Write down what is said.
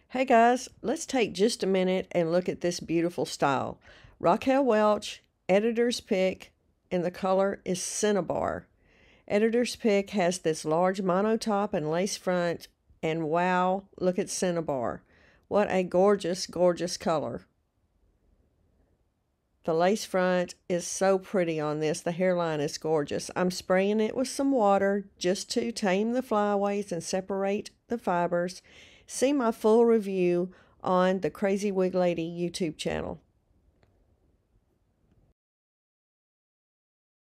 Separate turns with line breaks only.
Hey guys, let's take just a minute and look at this beautiful style. Raquel Welch, editor's pick, and the color is Cinnabar. Editor's pick has this large mono top and lace front, and wow, look at Cinnabar. What a gorgeous, gorgeous color. The lace front is so pretty on this. The hairline is gorgeous. I'm spraying it with some water just to tame the flyaways and separate the fibers. See my full review on the Crazy Wig Lady YouTube channel.